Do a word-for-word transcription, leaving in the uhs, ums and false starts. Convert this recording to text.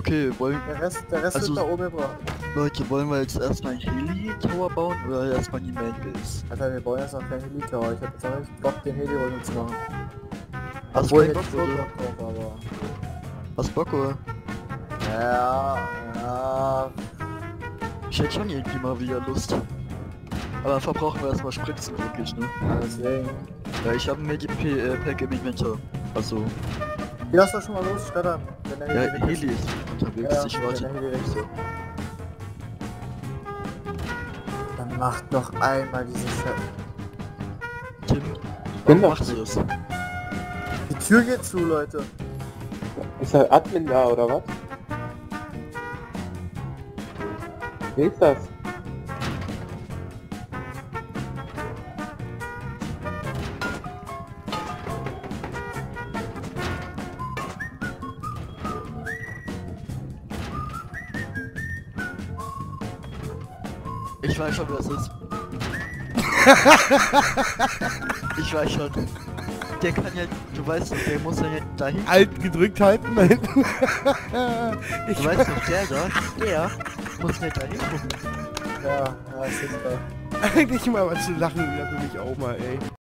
Okay, wollen... Der Rest, der Rest Also- wird da oben gebracht. Leute, wollen wir jetzt erstmal einen Heli-Tower bauen oder erstmal die Main Base? Alter, wir bauen jetzt noch keinen Heli-Tower. Ich hab jetzt auch nicht Bock, den Heli runter zu machen. Hast Obwohl, du ich keinen hätte Bock, schon oder? Bock drauf, aber... Hast Bock, oder? Ja, ja... Ich hätte schon irgendwie mal wieder Lust. Aber dann verbrauchen wir erstmal Spritzen wirklich, ne? Ja, deswegen... Ja, ich habe mir die P äh, Pack im Inventar. Also, Geh, lass doch schon mal los, schreddern. Wenn der ja, Heli weg ist. Heli ist unterwegs, Ja, ich wenn warte. der Heli weg ist. Dann macht noch einmal diese Scheiße. Tim, bin warum doch machst du das? Die Tür geht zu, Leute. Ist der Admin da oder was? Wie ist das? Ich weiß schon, wer es ist. Ich weiß schon. Der kann ja, du weißt doch, der muss ja dahin. Alt gedrückt halten da hinten. ich Du weißt doch, der da, der muss nicht dahin gucken. Ja, ja, ist super. eigentlich mal was zu lachen wieder für mich auch mal, ey.